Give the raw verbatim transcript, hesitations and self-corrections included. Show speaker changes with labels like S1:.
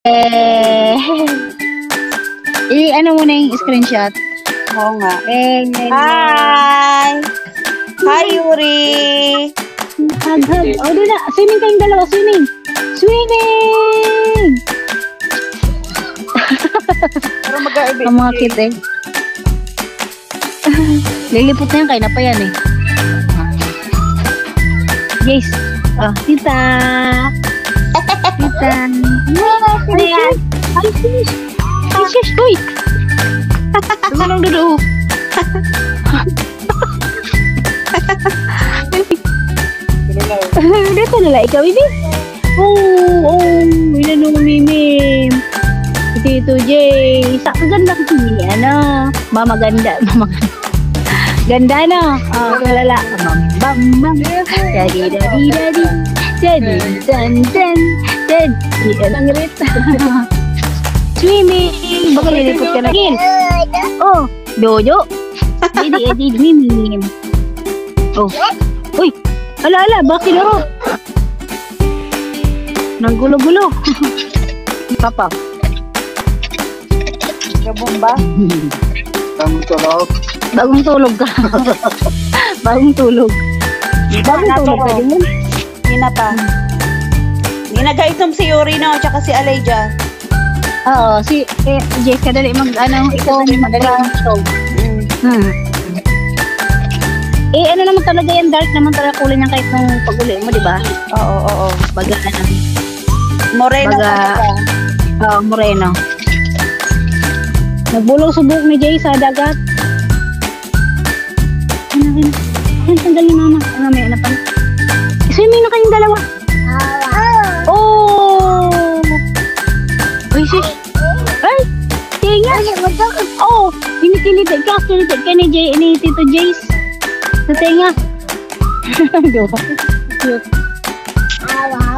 S1: Eh, i-ano mo na yung screenshot.
S2: Oo nga.
S1: Eh,
S2: Hi! Hi, Yuri!
S1: hug, hug. O, doon na. Swimming kayong dalawa. Swimming. Swimming!
S2: Pero mag-aibig.
S1: Ang mga cute eh. Lilipot na yan. Kaya na pa yan eh. Guys. Oh, tita. Tita. Ano yan? Ay, sis. Ay, sis. Uy. Tumalong doon. Dito na lang ikaw, baby. Oh, oh. Inanong mimim. Tito Jay. Sa ganda kasi niya, ano. Mama ganda. Mama ganda. Ganda, no? Oh, kalala. Bam, bam, bam. Daddy, daddy, daddy. Daddy, dan, dan. Daddy, ang rita. Swimming. Baka lilipot ka na rin. Oh, Jojo. Daddy, daddy, mimim. Oh. Uy. Ala, ala. Bakit laro? Nanggulo-gulo. Papa.
S2: Gabong ba?
S3: Bagong tulog.
S1: Bagong tulog ka. Bagong tulog. Bagong tulog ka din yun.
S2: Hindi na pa. Hindi nag-itom si Yuri, no? Tsaka si Aleja.
S1: Oo, si eh, Jessica, dali mag, ano, ikaw, madali mag-stove.
S2: Mm.
S1: Hmm. Eh, ano naman talaga yan, dark naman talaga kulay niyan kahit nung pag-uli mo, di ba?
S2: Oo, oo, oo.
S1: Baga, ano,
S2: Moreno
S1: Baga-
S2: talaga.
S1: oh, moreno. Nagbulong subok ni Jay sa dagat. Ano, ano, ano, tanggalin mama. Ano, may ano pa. Swimming na kayong dalawa. Oh! Uy, sis. Ay! Tinga! Oh! Kinikilit ka, kinikilit ka ni Jay, ni Tito Jace. Sa tinga. Cute.